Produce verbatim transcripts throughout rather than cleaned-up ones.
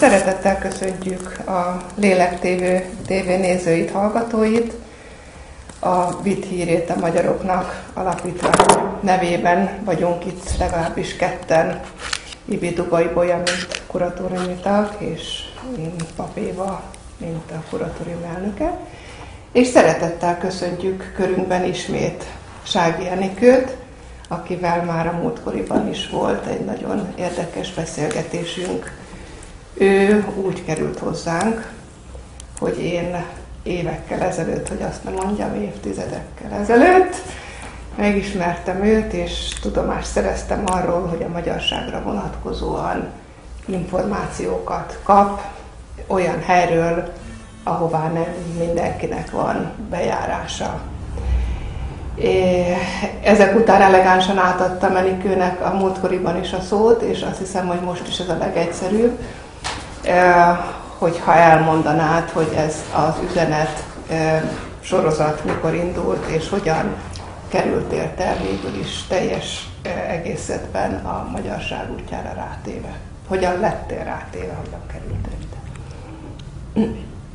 Szeretettel köszöntjük a Lélek té vé nézőit, hallgatóit. A Vit hírét a magyaroknak alapítvány nevében vagyunk itt legalábbis ketten, Ibi Dugai Bolya, mint kuratóriumi tag, és én Pap Éva, mint a kuratórium elnöke. És szeretettel köszöntjük körünkben ismét Sági Enikőt, akivel már a múltkoriban is volt egy nagyon érdekes beszélgetésünk. Ő úgy került hozzánk, hogy én évekkel ezelőtt, hogy azt nem mondjam, évtizedekkel ezelőtt megismertem őt, és tudomást szereztem arról, hogy a magyarságra vonatkozóan információkat kap olyan helyről, ahová nem mindenkinek van bejárása. Ezek után elegánsan átadtam Enikőnek a múltkoriban is a szót, és azt hiszem, hogy most is ez a legegyszerűbb, hogyha elmondanád, hogy ez az üzenet sorozat mikor indult, és hogyan kerültél te végül is teljes egészetben a magyarság útjára rátéve. Hogyan lettél rátéve, hogyan kerültél ide?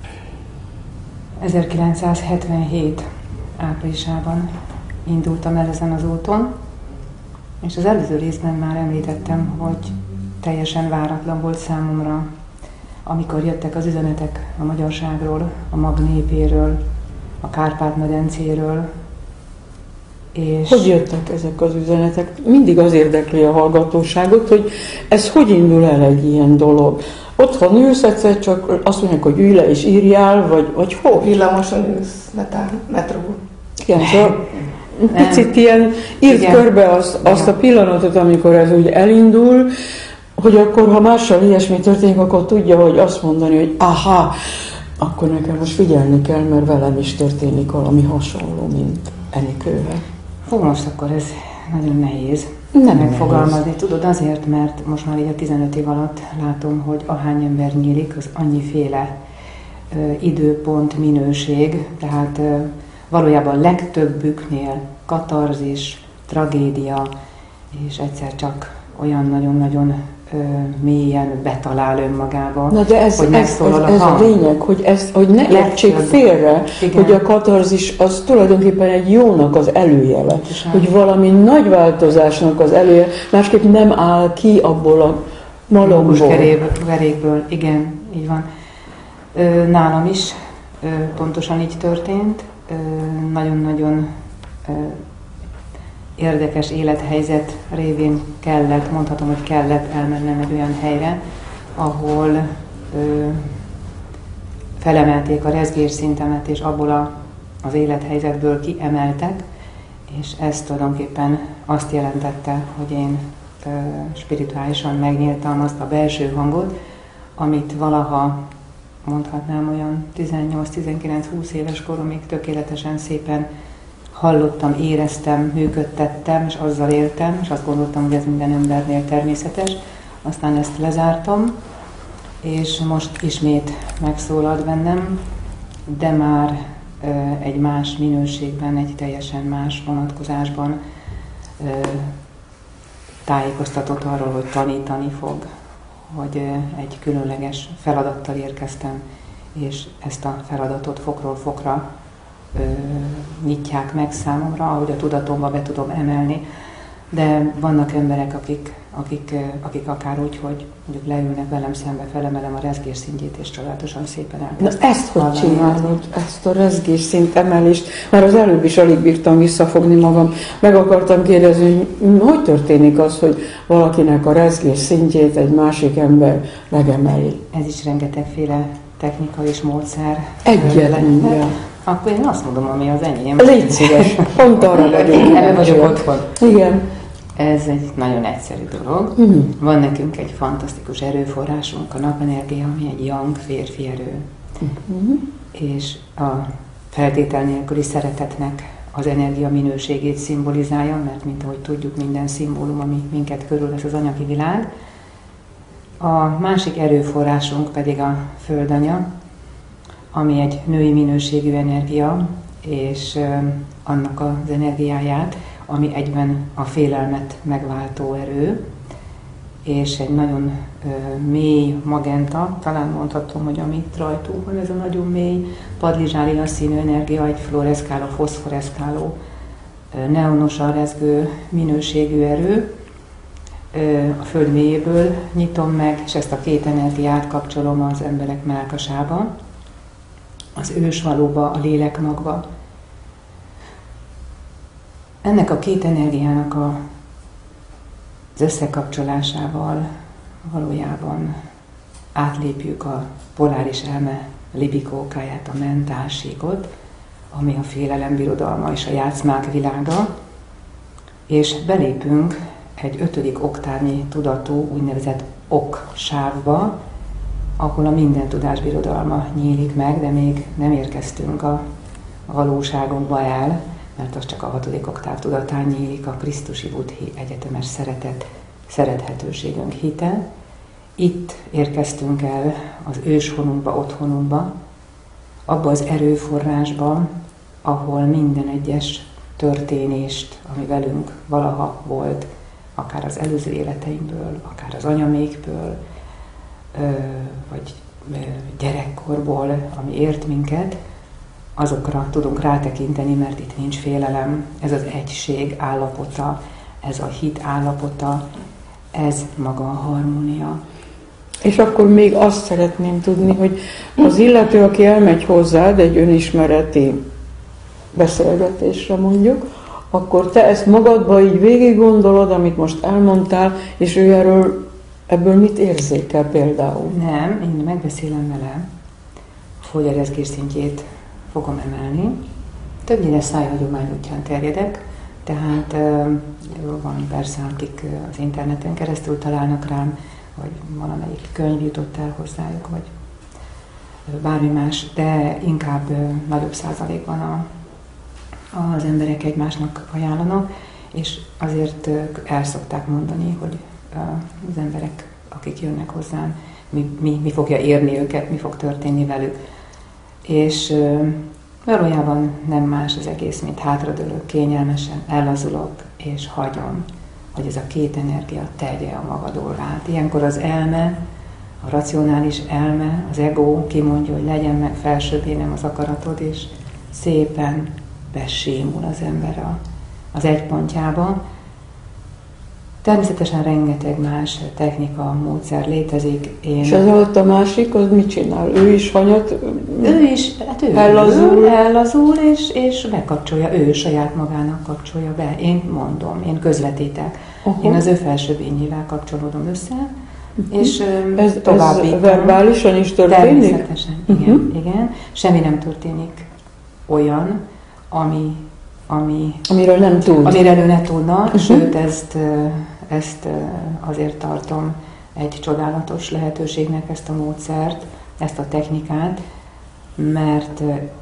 ezerkilencszázhetvenhét áprilisában indultam el ezen az úton, és az előző részben már említettem, hogy teljesen váratlan volt számomra, amikor jöttek az üzenetek a magyarságról, a mag népéről, a Kárpát-medencéről. És hogy jöttek ezek az üzenetek? Mindig az érdekli a hallgatóságot, hogy ez hogy indul el egy ilyen dolog. Otthon ülsz, egyszer csak azt mondják, hogy ülj le és írjál, vagy, vagy hol? Villamoson ülsz, metró. Igen, szóval picit ilyen írt igen. körbe azt, azt a pillanatot, amikor ez úgy elindul, hogy akkor, ha mással ilyesmi történik, akkor tudja, hogy azt mondani, hogy aha, akkor nekem most figyelni kell, mert velem is történik valami hasonló, mint Enikővel. Hú, most akkor ez nagyon nehéz Nem megfogalmazni. nehéz. Tudod, azért, mert most már így a tizenöt év alatt látom, hogy ahány ember nyílik, az annyiféle ö, időpont, minőség, tehát ö, valójában legtöbbüknél katarzis, tragédia, és egyszer csak olyan nagyon-nagyon ö, mélyen betalál önmagába. Na de ez, hogy ez, ez, ez a lényeg, hogy, ez, hogy ne értsék félre, igen. hogy a katarzis az tulajdonképpen egy jónak az előjele, Pontosan. hogy valami nagy változásnak az előjele, másképp nem áll ki abból a malomból. Kerékből, igen, így van. Ö, nálam is ö, pontosan így történt. Ö, nagyon-nagyon ö, érdekes élethelyzet révén kellett, mondhatom, hogy kellett elmennem egy olyan helyre, ahol ö, felemelték a rezgésszintemet, és abból a, az élethelyzetből kiemeltek, és ez tulajdonképpen azt jelentette, hogy én ö, spirituálisan megnyíltam azt a belső hangot, amit valaha, mondhatnám, olyan tizennyolc-tizenkilenc-húsz éves koromig tökéletesen szépen hallottam, éreztem, működtettem, és azzal éltem, és azt gondoltam, hogy ez minden embernél természetes. Aztán ezt lezártam, és most ismét megszólalt bennem, de már ö, egy más minőségben, egy teljesen más vonatkozásban ö, tájékoztatott arról, hogy tanítani fog, hogy ö, egy különleges feladattal érkeztem, és ezt a feladatot fokról fokra Ö, nyitják meg számomra, ahogy a tudatomba be tudom emelni, de vannak emberek, akik, akik, akik akár úgy, hogy mondjuk leülnek velem szembe, felemelem a rezgésszintjét, és csodálatosan szépen elkezdem. Na ezt hogy csinálod, ezt a rezgésszint emelést? Már az előbb is alig bírtam visszafogni magam. Meg akartam kérdezni, hogy hogy történik az, hogy valakinek a rezgésszintjét egy másik ember megemeli? Ez is rengetegféle technika és módszer. Egyet mindjárt. Akkor én azt mondom, ami az enyém. Légy szíves, pont arra vagyok. Ebben vagyok otthon. Igen. Ez egy nagyon egyszerű dolog. Uh-huh. Van nekünk egy fantasztikus erőforrásunk, a napenergia, ami egy yang, férfi erő. Uh-huh. És a feltétel nélküli szeretetnek az energia minőségét szimbolizálja, mert mint ahogy tudjuk, minden szimbólum, ami minket körülvesz, az anyagi világ. A másik erőforrásunk pedig a földanya, ami egy női minőségű energia, és annak az energiáját, ami egyben a félelmet megváltó erő, és egy nagyon ö, mély magenta, talán mondhatom, hogy amit rajtunk van, ez a nagyon mély padlizsália színű energia, egy fluoreszkáló, foszforeszkáló, ö, neonosan rezgő minőségű erő. Ö, a föld mélyéből nyitom meg, és ezt a két energiát kapcsolom az emberek mellkasába, az ősvalóba, a lélekmagba. Ennek a két energiának a az összekapcsolásával valójában átlépjük a poláris elme libikókáját, a mentálségot, ami a félelem birodalma és a játszmák világa, és belépünk egy ötödik oktávnyi tudatú úgynevezett ok-sávba, ahol a minden tudás birodalma nyílik meg, de még nem érkeztünk a valóságunkba el, mert az csak a hatodik oktáv tudatán nyílik, a Krisztusi Buddhi egyetemes szeretet, szerethetőségünk hite. Itt érkeztünk el az őshonunkba, otthonunkba, abba az erőforrásba, ahol minden egyes történést, ami velünk valaha volt, akár az előző életeinkből, akár az anyamékből, vagy gyerekkorból, ami ért minket, azokra tudunk rátekinteni, mert itt nincs félelem. Ez az egység állapota, ez a hit állapota, ez maga a harmónia. És akkor még azt szeretném tudni, hogy az illető, aki elmegy hozzád egy önismereti beszélgetésre mondjuk, akkor te ezt magadba így végig gondolod, amit most elmondtál, és ő erről, ebből mit érzékel például? Nem, én megbeszélem vele, hogy a rezgés szintjét fogom emelni. Többnyire szájhagyomány útján terjedek, tehát van persze, akik az interneten keresztül találnak rám, vagy valamelyik könyv jutott el hozzájuk, vagy bármi más, de inkább nagyobb százalékban a, az emberek egymásnak ajánlanak, és azért el szokták mondani, hogy az emberek, akik jönnek hozzám, mi, mi, mi fogja érni őket, mi fog történni velük. És valójában nem más az egész, mint hátradőlök, kényelmesen ellazulok, és hagyom, hogy ez a két energia tegye a maga dolgát. Ilyenkor az elme, a racionális elme, az ego kimondja, hogy legyen meg felsőbb énem az akaratod, és szépen besémul az ember a, az egy pontjába. Természetesen rengeteg más technika, módszer létezik. Én... És ez alatt a másik, az mit csinál? Ő is hanyat? Ő is, hát ő ellazul, ellazul és, és bekapcsolja, ő saját magának kapcsolja be. Én mondom, én közvetítek. Uh-huh. Én az ő felsőbb énjével kapcsolódom össze, uh-huh. és ez, további. Ez verbálisan is történik? Természetesen, uh-huh. igen, igen. Semmi nem történik olyan, ami... Ami, amiről nem tud. Amiről ő ne tudna, uh-huh. sőt, ezt, ezt azért tartom egy csodálatos lehetőségnek, ezt a módszert, ezt a technikát, mert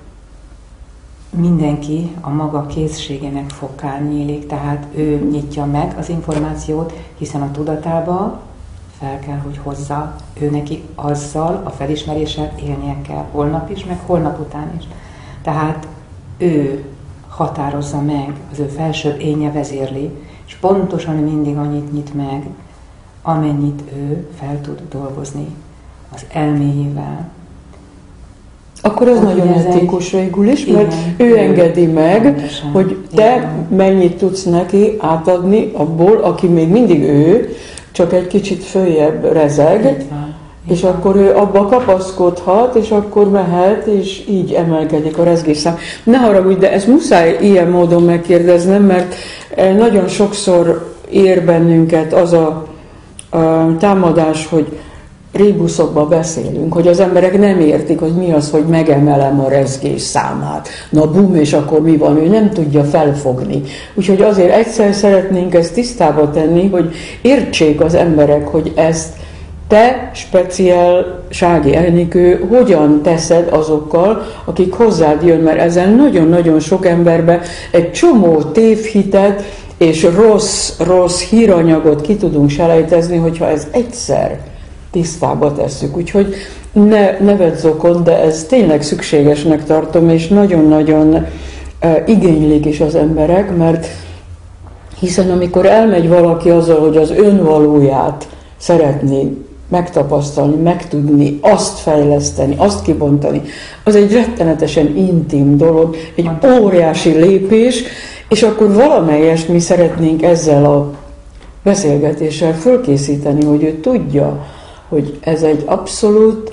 mindenki a maga készségének fokán nyílik, tehát ő nyitja meg az információt, hiszen a tudatába fel kell, hogy hozza, ő neki azzal a felismeréssel élnie kell, holnap is, meg holnap után is. Tehát ő határozza meg, az ő felsőbb énje vezérli, és pontosan mindig annyit nyit meg, amennyit ő fel tud dolgozni az elméjével. Akkor ez nagyon etikus végül is, mert igen, ő, ő engedi meg, pontosan, hogy te igen. mennyit tudsz neki átadni abból, aki még mindig ő, csak egy kicsit följebb rezeg, és van. Akkor ő abba kapaszkodhat, és akkor mehet, és így emelkedik a rezgésszám. Ne haragudj, de ezt muszáj ilyen módon megkérdeznem, mert nagyon sokszor ér bennünket az a, a támadás, hogy rébuszokba beszélünk, hogy az emberek nem értik, hogy mi az, hogy megemelem a rezgés számát. Na bum, és akkor mi van? Ő nem tudja felfogni. Úgyhogy azért egyszer szeretnénk ezt tisztába tenni, hogy értsék az emberek, hogy ezt te, speciál Sági Enikő, hogyan teszed azokkal, akik hozzád jön, mert ezen nagyon-nagyon sok emberbe egy csomó tévhitet és rossz, rossz híranyagot ki tudunk selejtezni, hogyha ez egyszer tisztába tesszük. Úgyhogy ne, ne vedd zokon, de ez tényleg szükségesnek tartom, és nagyon-nagyon e, igénylik is az emberek, mert hiszen amikor elmegy valaki azzal, hogy az önvalóját szeretné megtapasztalni, megtudni, azt fejleszteni, azt kibontani, az egy rettenetesen intim dolog, egy óriási lépés, és akkor valamelyest mi szeretnénk ezzel a beszélgetéssel fölkészíteni, hogy ő tudja, hogy ez egy abszolút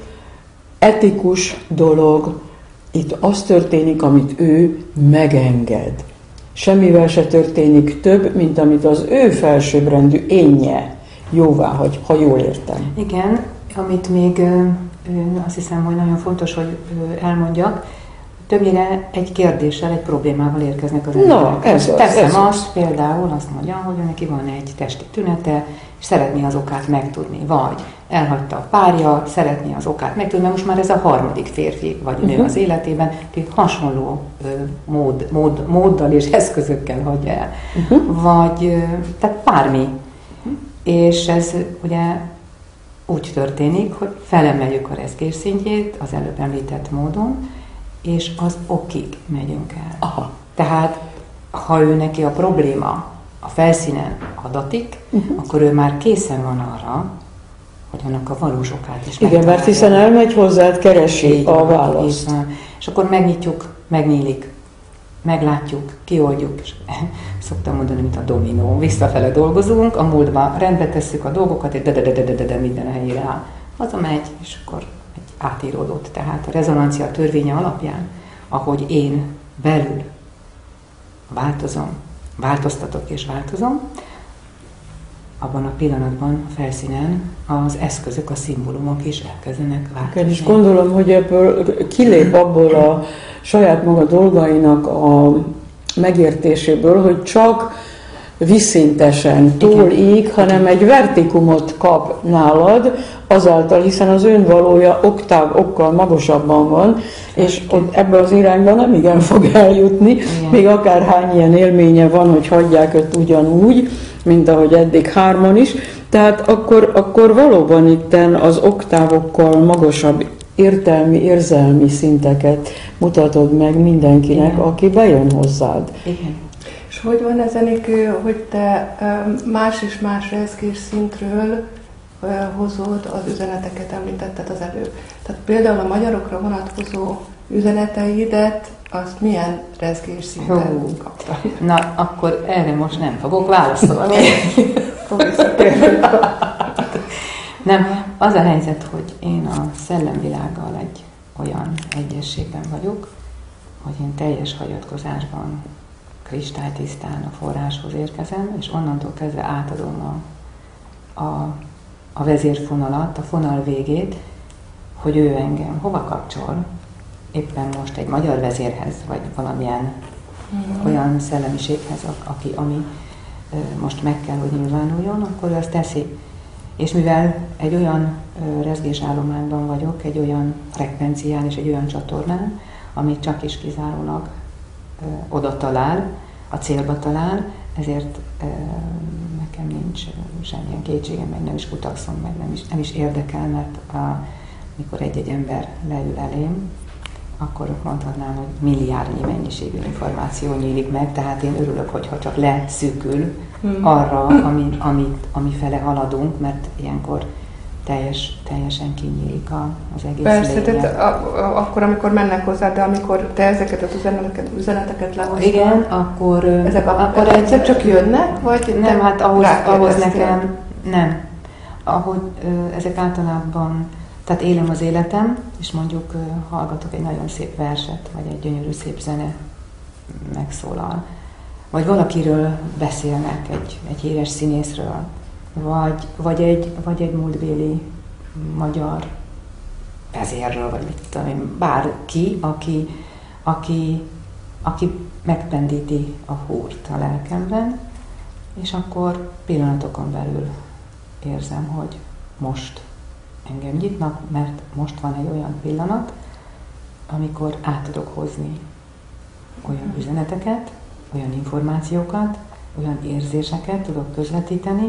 etikus dolog, itt az történik, amit ő megenged. Semmivel se történik több, mint amit az ő felsőbbrendű énje jóváhagy, ha jól értem. Igen, amit még azt hiszem, hogy nagyon fontos, hogy elmondjak, többnyire egy kérdéssel, egy problémával érkeznek az emberek. Na, ez az, Teszem ez azt, például azt mondja, hogy neki van egy testi tünete, és szeretné az okát megtudni, vagy elhagyta a párja, szeretné az okát megtudni, mert most már ez a harmadik férfi vagy nő uh-huh. az életében, aki hasonló ö, mód, mód, móddal és eszközökkel hagyja el. Uh-huh. Vagy, ö, tehát bármi. Uh-huh. És ez ugye úgy történik, hogy felemeljük a rezgés szintjét az előbb említett módon, és az okig megyünk el. Aha. Tehát, ha ő neki a probléma a felszínen adatik, uh-huh. akkor ő már készen van arra, hogy annak a valós okát is igen, mert hiszen elmegy hozzád, keresi így a választ. És akkor megnyitjuk, megnyílik, meglátjuk, kioldjuk, és szoktam mondani, mint a dominó. Visszafele dolgozunk, a múltban rendbe tesszük a dolgokat, és de-de-de-de-de-de minden a helyére áll. Hazamegy, és akkor egy átíródott. Tehát a rezonancia törvénye alapján, ahogy én belül változom, változtatok és változom, abban a pillanatban, a felszínen az eszközök, a szimbólumok is elkezdenek változni. És gondolom, hogy ebből kilép abból a saját maga dolgainak a megértéséből, hogy csak vízszintesen túl-íg, hanem egy vertikumot kap nálad, azáltal, hiszen az önvalója oktáv okkal magasabban van, és ott ebbe az irányba nem igen fog eljutni, igen. Még akárhány ilyen élménye van, hogy hagyják őt ugyanúgy, mint ahogy eddig hárman is, tehát akkor, akkor valóban itten az oktávokkal magasabb értelmi, érzelmi szinteket mutatod meg mindenkinek, igen. Aki bejön hozzád. Igen. És hogy van ez, Enikő, hogy te más és más rezgés szintről hozod az üzeneteket, említetted az előbb. Tehát például a magyarokra vonatkozó üzeneteidet, azt milyen rezgés szinten kaptad? Na, akkor erre most nem fogok válaszolni. Nem, az a helyzet, hogy én a szellemvilággal egy olyan egyességben vagyok, hogy én teljes hagyatkozásban, kristálytisztán a forráshoz érkezem, és onnantól kezdve átadom a, a, a vezérfonalat, a fonal végét, hogy ő engem hova kapcsol, éppen most egy magyar vezérhez, vagy valamilyen mm. olyan szellemiséghez, aki, ami ö, most meg kell, hogy nyilvánuljon, akkor ő azt teszi. És mivel egy olyan ö, rezgésállományban vagyok, egy olyan frekvencián és egy olyan csatornán, ami csak is kizárólag ö, oda talál, a célba talál, ezért ö, nekem nincs semmilyen kétségem, meg nem is kutakszom, meg nem is, nem is érdekel, mert a, mikor egy-egy ember leül elém, akkor mondhatnám, hogy milliárdnyi mennyiségű információ nyílik meg, tehát én örülök, hogyha csak leszűkül hmm. arra, ami, amit, ami fele haladunk, mert ilyenkor teljes, teljesen kinyílik a, az egész Persze, tehát a, a, akkor, amikor mennek hozzá, de amikor te ezeket az üzeneteket, üzeneteket lehoztál, igen, akkor, ezek a, akkor egyszer egy, csak jönnek, vagy nem, hát ahhoz, ahhoz nekem nem. Ahogy ezek általában, tehát élem az életem, és mondjuk hallgatok egy nagyon szép verset, vagy egy gyönyörű szép zene megszólal, vagy valakiről beszélnek, egy, egy híres színészről, vagy, vagy, egy, vagy egy múltbéli magyar vezérről, vagy mit tudom én, bárki, aki, aki, aki megpendíti a húrt a lelkemben, és akkor pillanatokon belül érzem, hogy most engem nyitnak, mert most van egy olyan pillanat, amikor át tudok hozni olyan üzeneteket, olyan információkat, olyan érzéseket tudok közvetíteni,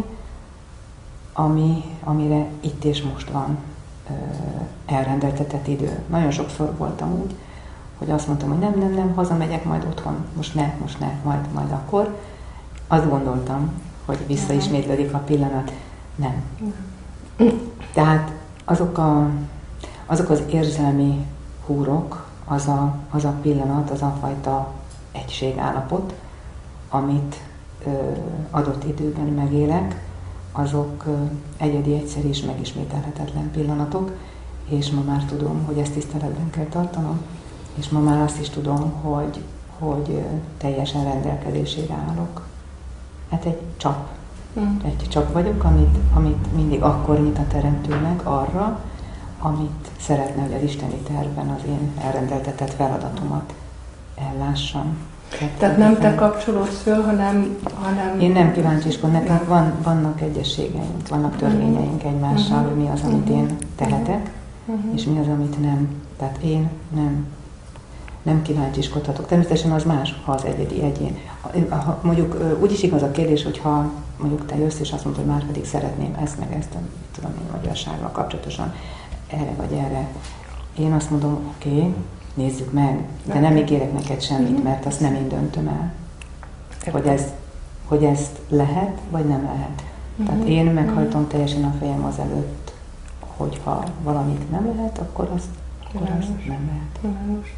ami, amire itt és most van ö, elrendeltetett idő. Nagyon sokszor voltam úgy, hogy azt mondtam, hogy nem, nem, nem, hazamegyek majd otthon, most ne, most ne, majd, majd akkor. Azt gondoltam, hogy visszaismétlődik a pillanat. Nem. Tehát azok, a, azok az érzelmi húrok, az a, az a pillanat, az a fajta egységállapot, amit ö, adott időben megélek, azok ö, egyedi, egyszerű és megismételhetetlen pillanatok, és ma már tudom, hogy ezt tiszteletben kell tartanom, és ma már azt is tudom, hogy, hogy ö, teljesen rendelkezésére állok. Hát egy csap. Mm. Egy csap vagyok, amit, amit mindig akkor nyit a Teremtő meg arra, amit szeretne, hogy az isteni tervben az én elrendeltetett feladatomat ellássam. Tehát nem te kapcsolódsz föl, hanem... hanem... Én nem kíváncsiskodom, nekünk van, vannak egyességeink, vannak törvényeink egymással, hogy mi az, amit én tehetek, és mi az, amit nem. Tehát én nem, nem kíváncsiskodhatok. Természetesen az más, ha az egyedi egyén. Ha, mondjuk úgy is igaz a kérdés, hogyha mondjuk te jössz, és azt mondod, hogy már pedig szeretném ezt, meg ezt, tudom én, magyarsággal kapcsolatosan, erre vagy erre. Én azt mondom, oké, okay, nézzük meg, de nem ígérek neked semmit, mert azt nem én döntöm el. Hogy, ez, hogy ezt lehet, vagy nem lehet. Tehát én meghajtom teljesen a fejem az előtt, hogyha valamit nem lehet, akkor azt, akkor azt nem lehet.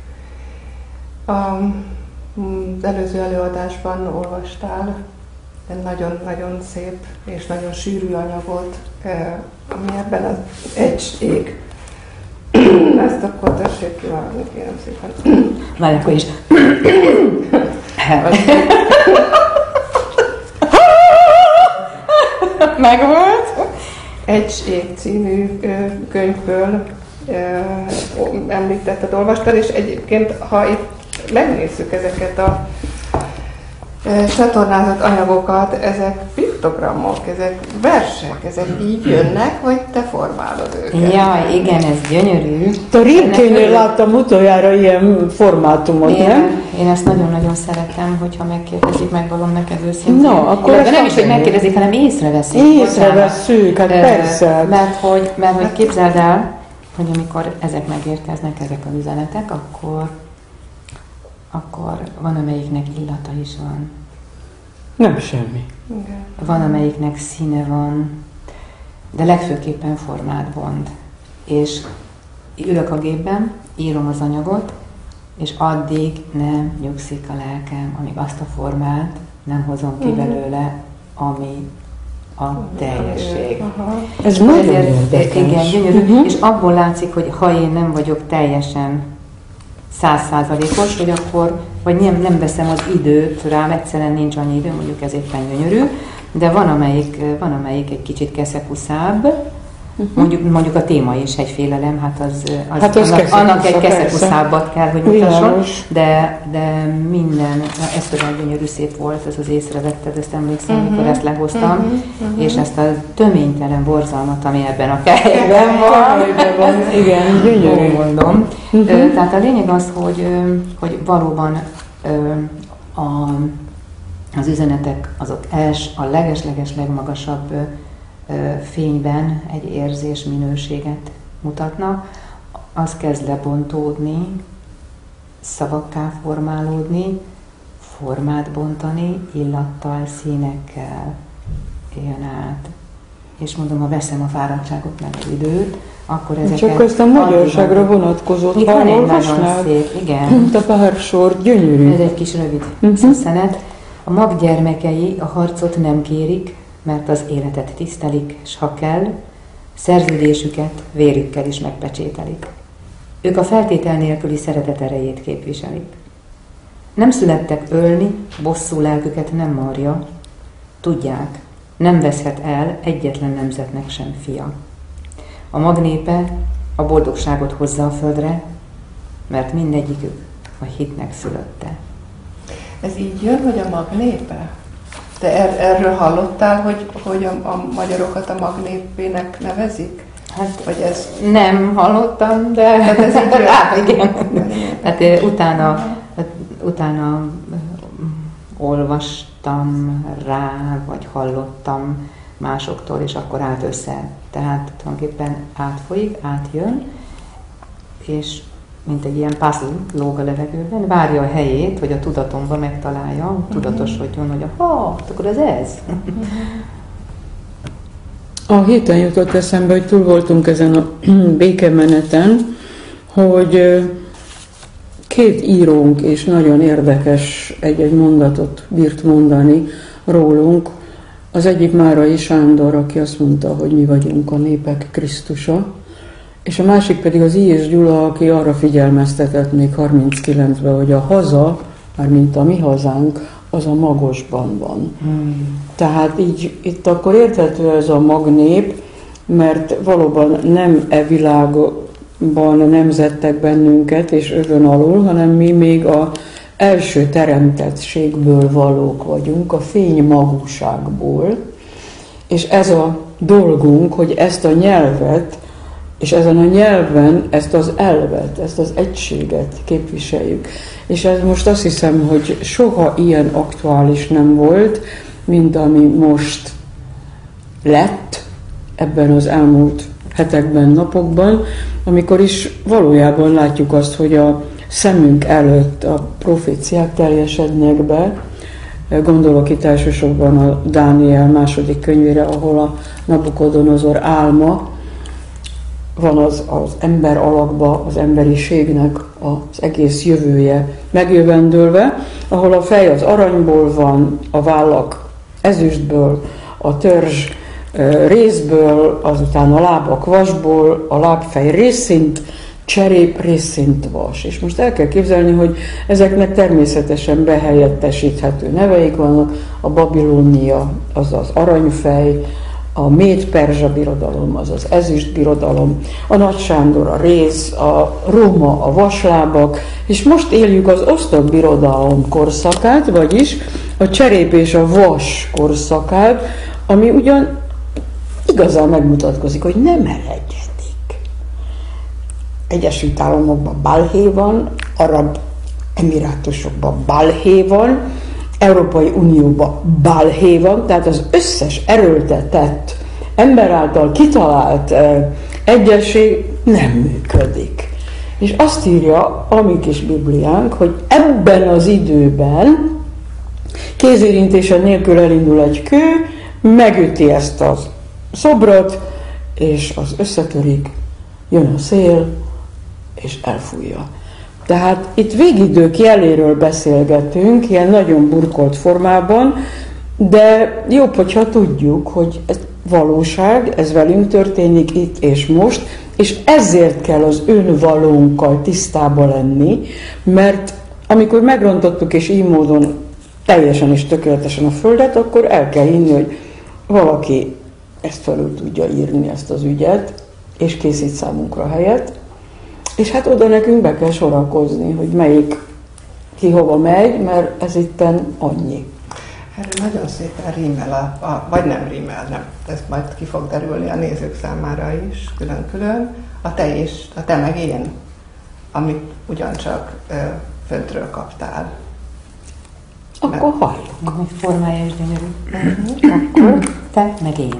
Az előző előadásban olvastál egy nagyon-nagyon szép és nagyon sűrű anyagot, ami ebben az egy ég. Ezt akkor tessék kívánni, kérem szépen. Várj, akkor is. Megvolt. Egy ég című könyvből említetted, olvastad, és egyébként, ha itt megnézzük ezeket a csatornázott anyagokat, ezek piktogramok, ezek versek, ezek így jönnek, vagy te formálod őket? Ja, igen, ez gyönyörű. A Rilkénél láttam utoljára ilyen formátumot, én, nem? Én ezt nagyon-nagyon szeretem, hogyha megkérdezik, megvalom neked őszintén. No, akkor de nem is, hogy megkérdezik, hanem észreveszik. Észrevesszük, hát persze. Mert hogy, mert hogy képzeld el, hogy amikor ezek megérkeznek, ezek az üzenetek, akkor akkor van, amelyiknek illata is van. Nem semmi. Igen. Van, amelyiknek színe van, de legfőképpen formát bont. És ülök a gépben, írom az anyagot, és addig nem nyugszik a lelkem, amíg azt a formát nem hozom ki belőle, ami a teljesség. Aha. Ez nagyon érdekes. Igen, gyönyörű, uh-huh. És abból látszik, hogy ha én nem vagyok teljesen százszázalékos, hogy akkor, vagy nem, nem veszem az időt rám, egyszerűen nincs annyi idő, mondjuk ez éppen gyönyörű, de van amelyik, van amelyik egy kicsit keszekuszább, uh-huh. mondjuk, mondjuk a téma is egy félelem, hát az, az, hát az annak, annak egy keszekuszábbat kell, hogy mutasson, de, de minden, ez például gyönyörű szép volt, ez az észrevetted, ezt emlékszem, uh-huh. amikor ezt lehoztam, uh-huh. Uh-huh. és ezt a töménytelen borzalmat, ami ebben a kelyben van, igen, gyönyörű, mondom. Uh-huh. Tehát a lényeg az, hogy, hogy valóban a, az üzenetek azok els, a leges-leges legmagasabb fényben egy érzés minőséget mutatnak, az kezd lebontódni, szavakká formálódni, formát bontani, illattal, színekkel jön át. És mondom, ha veszem a fáradtságot meg az időt, akkor ezeket... Csak ezt a magyarságra vonatkozott, ha olvasnád. Igen. Mint a pár sor, gyönyörű. Ez egy kis rövid uh-huh. szüsszenet. A mag gyermekei a harcot nem kérik, mert az életet tisztelik, s ha kell, szerződésüket vérükkel is megpecsételik. Ők a feltétel nélküli szeretet erejét képviselik. Nem születtek ölni, bosszú lelküket nem marja. Tudják, nem veszhet el egyetlen nemzetnek sem fia. A mag népe a boldogságot hozza a földre, mert mindegyikük a hitnek szülötte. Ez így jön, hogy a mag népe? Te er, erről hallottál, hogy, hogy a, a magyarokat a mag népének nevezik? Hát, vagy ez... nem hallottam, de... Tehát ez így jön? Hát, igen. Tehát utána, utána olvastam rá, vagy hallottam másoktól, és akkor állt össze. Tehát tulajdonképpen átfolyik, átjön, és mint egy ilyen puzzle lóg a levegőben, várja a helyét, hogy a tudatomba megtalálja, tudatosodjon, hogy ha, akkor ez ez. A héten jutott eszembe, hogy túl voltunk ezen a békemeneten, hogy két írónk is nagyon érdekes egy-egy mondatot bírt mondani rólunk. Az egyik Márai Sándor, aki azt mondta, hogy mi vagyunk a népek Krisztusa, és a másik pedig az I. és Gyula, aki arra figyelmeztetett még harminckilencben, hogy a haza, mármint a mi hazánk, az a magosban van. Hmm. Tehát így itt akkor érthető ez a magnép, mert valóban nem e világban nemzettek bennünket és övön alul, hanem mi még az első teremtettségből valók vagyunk, a fény magúságból. És ez a dolgunk, hogy ezt a nyelvet, és ezen a nyelven ezt az elvet, ezt az egységet képviseljük. És ez most azt hiszem, hogy soha ilyen aktuális nem volt, mint ami most lett ebben az elmúlt hetekben, napokban, amikor is valójában látjuk azt, hogy a szemünk előtt a proféciák teljesednek be. Gondolok itt elsősorban a Dániel második könyvére, ahol a Nabukodonozor álma van az, az ember alakba, az emberiségnek az egész jövője megjövendőlve, ahol a fej az aranyból van, a vállak ezüstből, a törzs részből, azután a lábak vasból, a lábfej részszint cserép, részszint vas. És most el kell képzelni, hogy ezeknek természetesen behelyettesíthető neveik vannak, a Babilónia, az az aranyfej, a Méd-Perzsa birodalom, az az ezüst birodalom, a Nagy Sándor a réz, a Róma a vaslábak, és most éljük az osztag birodalom korszakát, vagyis a cserép és a vas korszakát, ami ugyan igazán megmutatkozik, hogy nem eredjetik. Egyesült Államokban balhé van, Arab Emirátusokban balhé van, Európai Unióban balhé van, tehát az összes erőltetett, ember által kitalált eh, egyesség nem működik. És azt írja a mi kis Bibliánk, hogy ebben az időben kézérintése nélkül elindul egy kő, megüti ezt a szobrot, és az összetörik, jön a szél, és elfújja. Tehát itt végidők jeléről beszélgetünk, ilyen nagyon burkolt formában, de jobb, hogyha tudjuk, hogy ez valóság, ez velünk történik itt és most, és ezért kell az önvalónkkal tisztába lenni, mert amikor megrontottuk és így módon teljesen és tökéletesen a Földet, akkor el kell hinni, hogy valaki ezt felül tudja írni, ezt az ügyet, és készít számunkra helyet, és hát oda nekünk be kell sorakozni, hogy melyik ki hova megy, mert ez itten annyi. Erről nagyon szépen rímel, a, a, vagy nem rímel, nem, ez majd ki fog derülni a nézők számára is, külön-külön, a te és a te meg én, amit ugyancsak ö, föntről kaptál. Akkor mert... halljuk. A formája is gyönyörű. Akkor te meg én.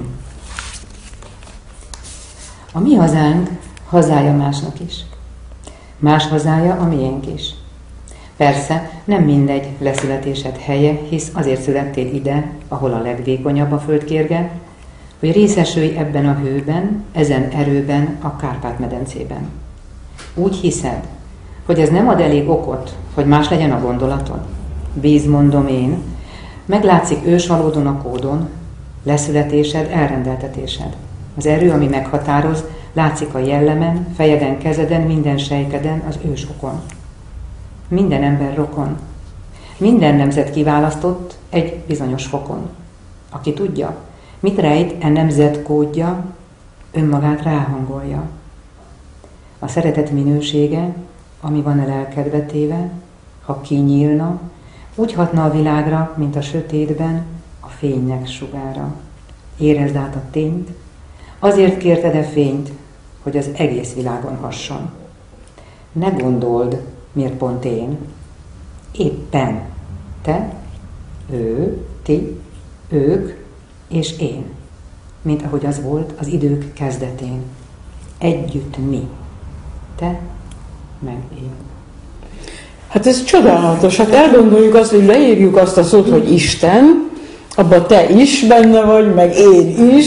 A mi hazánk hazája másnak is. Más hazája a miénk is. Persze, nem mindegy leszületésed helye, hisz azért születtél ide, ahol a legvékonyabb a földkérge, hogy részesülj ebben a hőben, ezen erőben, a Kárpát-medencében. Úgy hiszed, hogy ez nem ad elég okot, hogy más legyen a gondolatod? Bíz, mondom én, meglátszik ősvalódon a kódon, leszületésed, elrendeltetésed. Az erő, ami meghatároz, látszik a jellemen, fejeden, kezeden, minden sejteden, az ősokon. Minden ember rokon. Minden nemzet kiválasztott egy bizonyos fokon. Aki tudja, mit rejt e nemzet kódja, önmagát ráhangolja. A szeretet minősége, ami van el elkedvetéve, ha kinyílna, úgy hatna a világra, mint a sötétben a fénynek sugára. Érezd át a tényt, azért kérted-e fényt, hogy az egész világon hasson. Ne gondold, miért pont én. Éppen te, ő, ti, ők és én, mint ahogy az volt az idők kezdetén. Együtt mi. Te, meg én. Hát ez csodálatos. Hát elgondoljuk azt, hogy leírjuk azt a szót, hogy Isten, abban te is benne vagy, meg én is,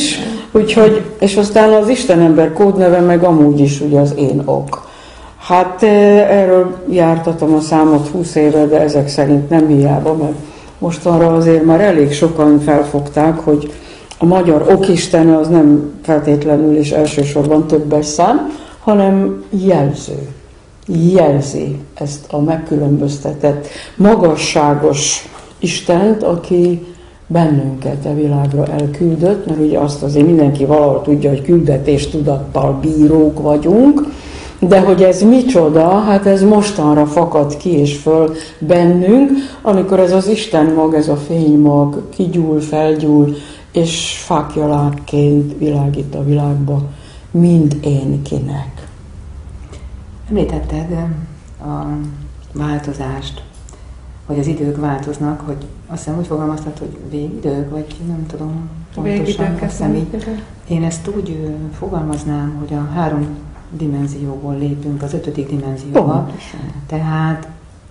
Úgyhogy, és aztán az Istenember kódneve meg amúgy is ugye az én ok. Hát erről jártatom a számot húsz éve, de ezek szerint nem hiába, mert mostanra azért már elég sokan felfogták, hogy a magyar okistene az nem feltétlenül és elsősorban többes szám, hanem jelző. Jelzi ezt a megkülönböztetett, magasságos Istent, aki bennünket a világra elküldött, mert ugye azt azért mindenki valahol tudja, hogy küldetéstudattal bírók vagyunk, de hogy ez micsoda, hát ez mostanra fakad ki és föl bennünk, amikor ez az Isten mag, ez a fénymag kigyúl, felgyúl, és fáklyalágként világít a világba, mind én kinek. Említetted a változást, hogy az idők változnak, hogy azt hiszem úgy fogalmaztad, hogy végidők, vagy nem tudom pontosan. Én ezt úgy fogalmaznám, hogy a három dimenzióból lépünk az ötödik dimenzióba. Pontosan. Tehát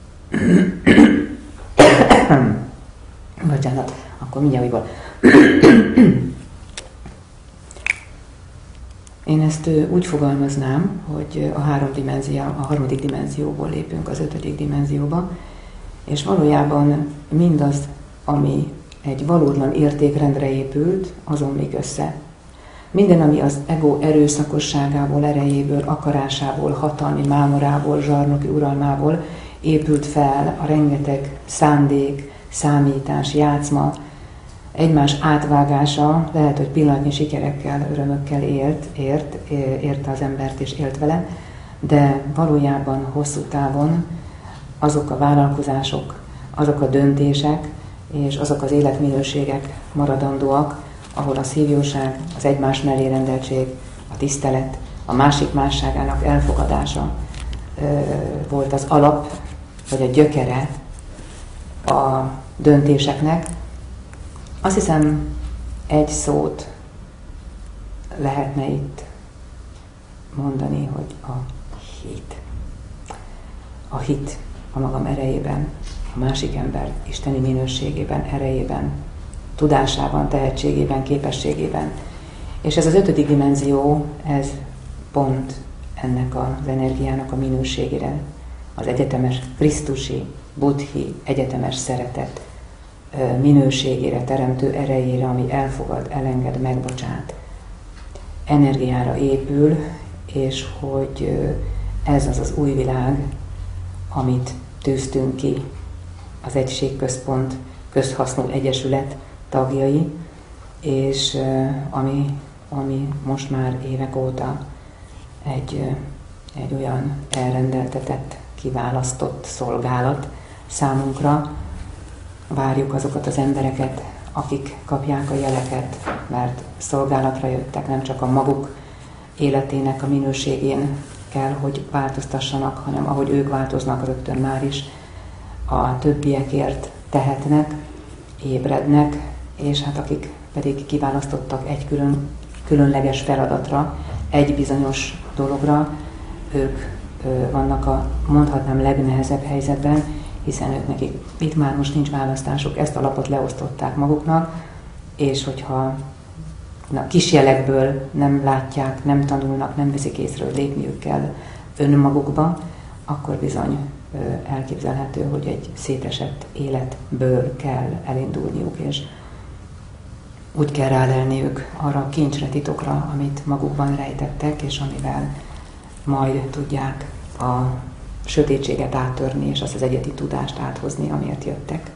bocsánat, akkor mindjárt újból. Én ezt úgy fogalmaznám, hogy a három dimenzió, a harmadik dimenzióból lépünk az ötödik dimenzióba, és valójában mindaz, ami egy valótlan értékrendre épült, az omlik össze. Minden, ami az ego erőszakosságából, erejéből, akarásából, hatalmi mámorából, zsarnoki uralmából épült fel, a rengeteg szándék, számítás, játszma, egymás átvágása, lehet, hogy pillanatnyi sikerekkel, örömökkel élt, ért, érte az embert és élt vele, de valójában hosszú távon azok a vállalkozások, azok a döntések és azok az életminőségek maradandóak, ahol a szívjóság, az egymás mellé rendeltség, a tisztelet, a másik másságának elfogadása volt az alap, vagy a gyökere a döntéseknek. Azt hiszem, egy szót lehetne itt mondani, hogy a hit. A hit a magam erejében, a másik ember isteni minőségében, erejében, tudásában, tehetségében, képességében. És ez az ötödik dimenzió, ez pont ennek az energiának a minőségére, az egyetemes krisztusi, buddhi, egyetemes szeretet minőségére, teremtő erejére, ami elfogad, elenged, megbocsát, energiára épül, és hogy ez az az új világ, amit tűztünk ki az Egységközpont közhasznú egyesület tagjai, és ami, ami most már évek óta egy, egy olyan elrendeltetett, kiválasztott szolgálat számunkra. Várjuk azokat az embereket, akik kapják a jeleket, mert szolgálatra jöttek, nem csak a maguk életének a minőségén kell, hogy változtassanak, hanem ahogy ők változnak, rögtön már is a többiekért tehetnek, ébrednek, és hát akik pedig kiválasztottak egy külön, különleges feladatra, egy bizonyos dologra, ők ö, vannak a, mondhatnám, legnehezebb helyzetben, hiszen ők nekik itt már most nincs választásuk, ezt a lapot leosztották maguknak, és hogyha na, kis jelekből nem látják, nem tanulnak, nem veszik észre, hogy lépniük kell önmagukba, akkor bizony ö, elképzelhető, hogy egy szétesett életből kell elindulniuk, és úgy kell rálelniük arra a kincsre, titokra, amit magukban rejtettek, és amivel majd tudják a sötétséget áttörni, és azt az egyedi tudást áthozni, amiért jöttek.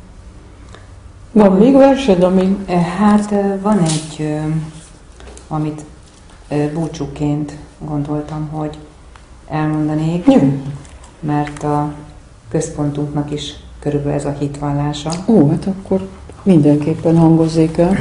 Van még versed, ami... Hát van egy, amit búcsúként gondoltam, hogy elmondanék, Jö. mert a központunknak is körülbelül ez a hitvallása. Ó, hát akkor mindenképpen hangozzék el.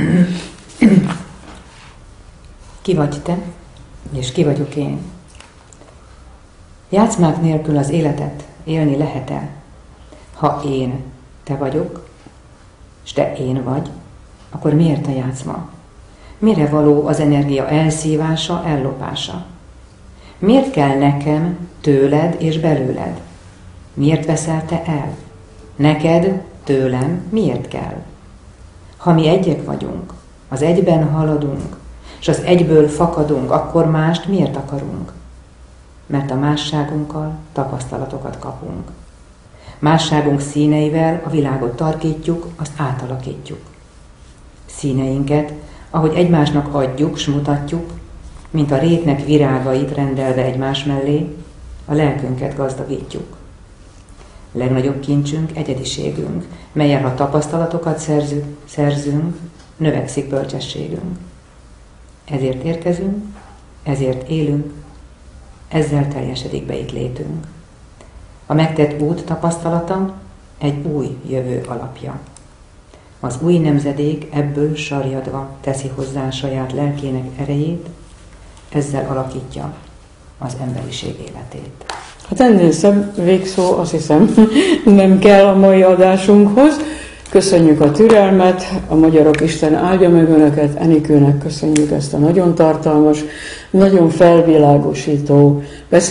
Ki vagy te, és ki vagyok én? Játszmák nélkül az életet élni lehet-e? Ha én te vagyok, és te én vagy, akkor miért a játszma? Mire való az energia elszívása, ellopása? Miért kell nekem tőled és belőled? Miért veszel te el? Neked, tőlem miért kell? Ha mi egyek vagyunk, az egyben haladunk, és az egyből fakadunk, akkor mást miért akarunk? Mert a másságunkkal tapasztalatokat kapunk. Másságunk színeivel a világot tarkítjuk, azt átalakítjuk. Színeinket, ahogy egymásnak adjuk, s mutatjuk, mint a rétnek virágait rendelve egymás mellé, a lelkünket gazdagítjuk. Legnagyobb kincsünk egyediségünk, melyen ha tapasztalatokat szerzünk, szerzünk, növekszik bölcsességünk. Ezért érkezünk, ezért élünk, ezzel teljesedik be itt létünk. A megtett út tapasztalata egy új jövő alapja. Az új nemzedék ebből sarjadva teszi hozzá saját lelkének erejét, ezzel alakítja az emberiség életét. Hát ennél szebb végszó, azt hiszem, nem kell a mai adásunkhoz. Köszönjük a türelmet, a Magyarok Isten áldja meg Önöket, Enikőnek köszönjük ezt a nagyon tartalmas, nagyon felvilágosító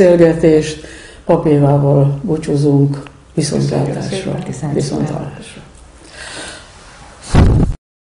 beszélgetést. Pap Évával búcsúzunk, viszontlátásra. Viszontlátásra.